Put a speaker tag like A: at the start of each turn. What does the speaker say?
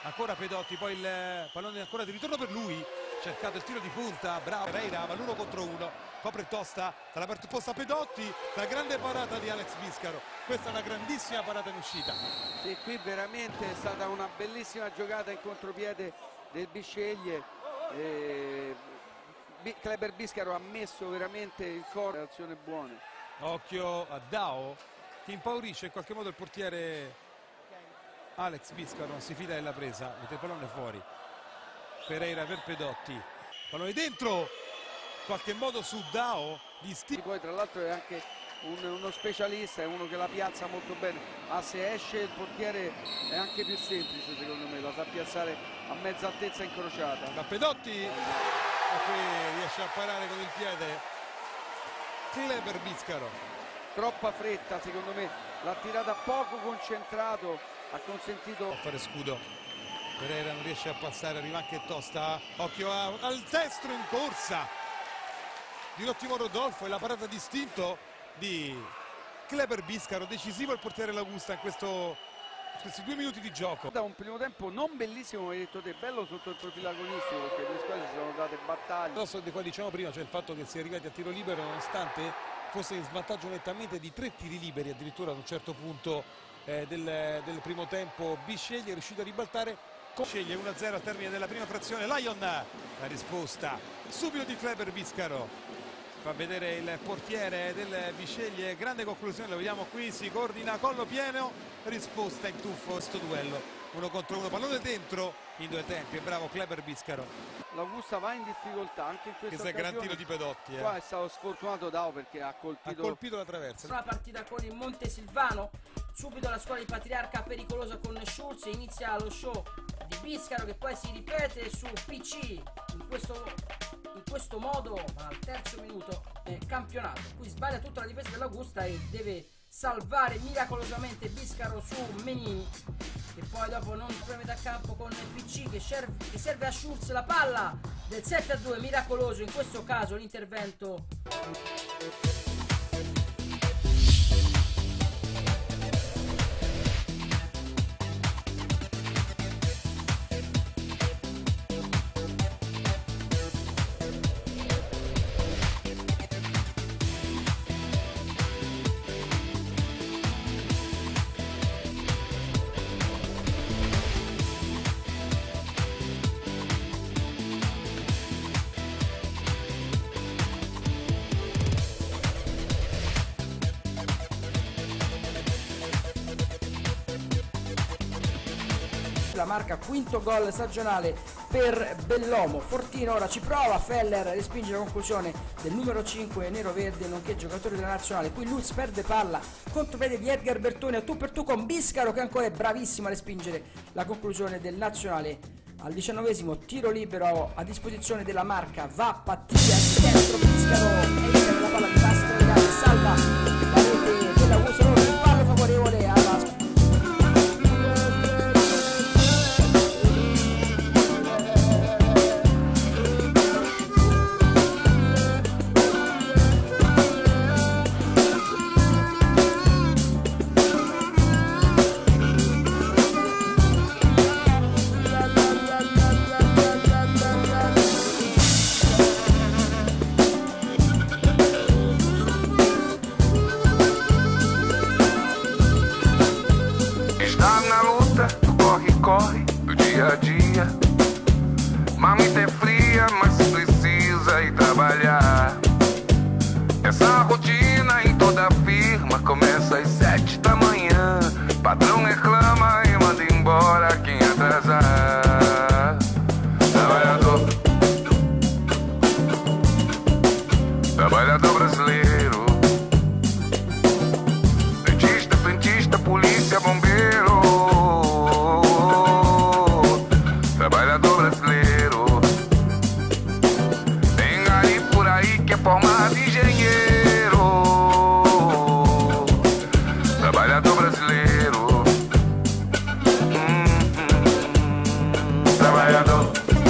A: Ancora Pedotti, poi il pallone ancora di ritorno per lui, cercato il tiro di punta, bravo Pereira, ma l'1 contro 1, copre tosta dalla parte opposta Pedotti, la grande parata di Alex Biscaro, questa è una grandissima parata in uscita.
B: Sì, qui veramente è stata una bellissima giocata in contropiede del Bisceglie, Kleber Biscaro ha messo veramente il corpo, azione buone.
A: Occhio a Dao, che impaurisce in qualche modo il portiere Alex Biscaro, non si fida della presa, mette il pallone fuori. Pereira per Pedotti, pallone dentro, in qualche modo su Dao di
B: Poi tra l'altro è anche uno specialista, è uno che la piazza molto bene, ma se esce il portiere è anche più semplice secondo me, la sa piazzare a mezza altezza incrociata.
A: Da Pedotti, e qui riesce a parare con il piede Kleber Biscaro.
B: Troppa fretta secondo me, l'ha tirata poco concentrato, ha consentito
A: a fare scudo. Pereira non riesce a passare, arriva anche tosta, occhio al destro in corsa di un ottimo Rodolfo e la parata d'istinto di Kleber Biscaro, decisivo il portiere L'Augusta in questi 2 minuti di gioco.
B: Da un primo tempo non bellissimo, come hai detto te, bello sotto il profilo agonistico perché le due squadre si sono date battaglie.
A: Di qua diciamo prima, cioè il fatto che si è arrivati a tiro libero nonostante fosse in svantaggio nettamente di 3 tiri liberi addirittura ad un certo punto del primo tempo. Bisceglie è riuscito a ribaltare, sceglie 1-0 al termine della prima frazione. Lion, la risposta subito di Kleber Biscaro, fa vedere il portiere del Bisceglie, grande conclusione, lo vediamo qui, si coordina collo pieno, risposta in tuffo questo duello 1 contro 1, pallone dentro in 2 tempi, è bravo Kleber Biscaro.
B: L'Augusta va in difficoltà anche in questa occasione.
A: Gran tiro di Pedotti.
B: Qua è stato sfortunato Dao perché ha colpito
A: la traversa.
C: La partita con il Montesilvano, subito la scuola di Patriarca pericolosa con Schulz, inizia lo show di Biscaro che poi si ripete su PC in questo modo al terzo minuto campionato. Qui sbaglia tutta la difesa dell'Augusta e deve salvare miracolosamente Biscaro su Menini, che poi dopo non preme da campo con PC che serve a Schulz la palla del 7-2, miracoloso in questo caso l'intervento. La marca quinto gol stagionale per Bellomo. Fortino ora ci prova, Feller respinge la conclusione del numero 5 nero-verde nonché giocatore della nazionale. Qui Lutz perde palla, contropiede di Edgar Bertoni a tu per tu con Biscaro che ancora è bravissimo a respingere la conclusione del nazionale. Al 19esimo tiro libero a disposizione della marca, va Pattia di dentro Biscaro, entra la palla di Pasco, salva la rete della Uso, il fallo favorevole alla
D: corre do dia a dia. Mamita é fria, mas precisa ir trabalhar. Essa rotina em toda firma começa às 7 da manhã. Patrão reclama e manda embora quem atrasar. Trabalhador, trabalhador brasileiro. Dentista, frentista, polícia, bombeiro. Trabalhador brasileiro. Tem gari por aí que é formado engenheiro. Trabalhador brasileiro. Trabalhador.